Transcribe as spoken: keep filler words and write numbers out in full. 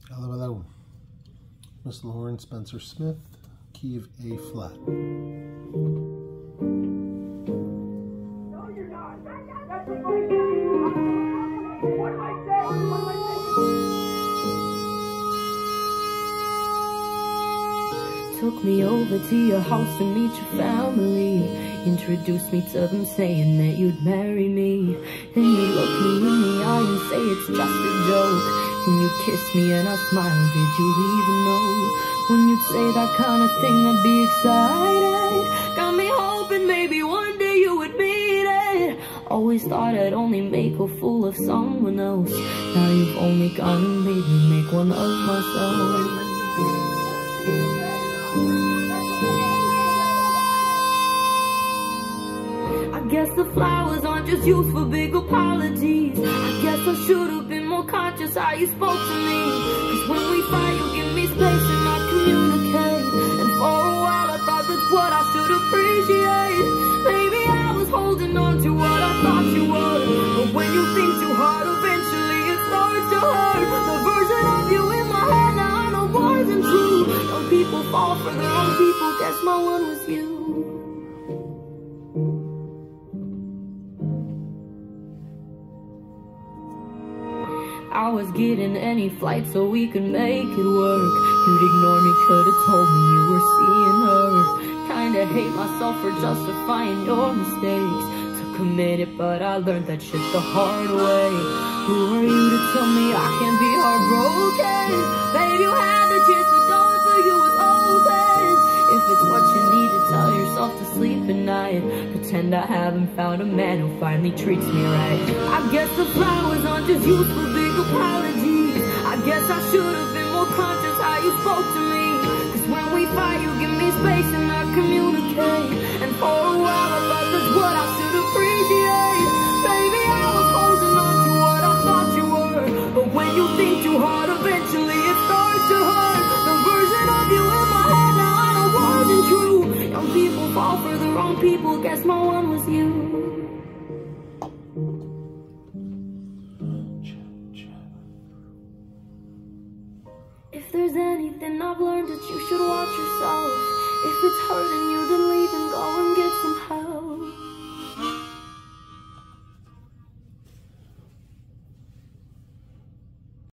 Hello, hello. Miss Lauren Spencer Smith, key of A flat. No, you're not. That's what my What am I saying? What am I saying? Took me over to your house to meet your family. Introduced me to them saying that you'd marry me. Then you look me in the eye and say it's just a joke. Then you kiss me and I smile, did you even know? When you'd say that kind of thing I'd be excited. Got me hoping maybe one day you would mean it. Always thought I'd only make a fool of someone else. Now you've only gone and made me make one of myself. I guess the flowers aren't just used for big apologies. I guess I should have been more conscious how you spoke to me. Cause when we fight you give me space and I communicate. And for a while I thought that's what I should appreciate. Maybe I was holding on to what I thought you were. But when you think too hard eventually it starts to hurt. The version of you in my head now I know wasn't true. Some people fall for their own people, guess my one was you. I was getting any flight so we could make it work. You'd ignore me, could've told me you were seeing her. Kinda hate myself for justifying your mistakes. Took a minute but I learned that shit the hard way. Who are you to tell me I can't be heartbroken? Babe, you had the chance, the door for you was open. If it's what you need to tell yourself to sleep at night, pretend I haven't found a man who finally treats me right. I guess the flowers aren't just used for big apologies. I guess I should have been more conscious how you spoke to me. Cause when we fight you give me space and I communicate. And for a while I thought that's what I should appreciate. Baby, I was holding on to what I thought you were. But when you think too hard eventually it starts to hurt. The version of you in my head now I know wasn't true. Young people fall for the wrong people, guess my one was you. If there's anything I've learned that you should watch yourself. If it's hurting you then leave